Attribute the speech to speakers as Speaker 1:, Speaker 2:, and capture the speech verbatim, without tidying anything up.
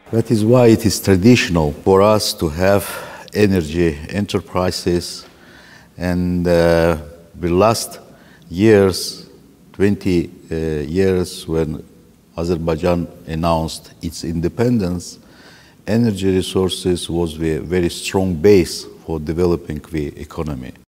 Speaker 1: That is why it is traditional for us to have energy enterprises, and uh, the last years, twenty uh, years, when Azerbaijan announced its independence, energy resources was a very strong base for developing the economy.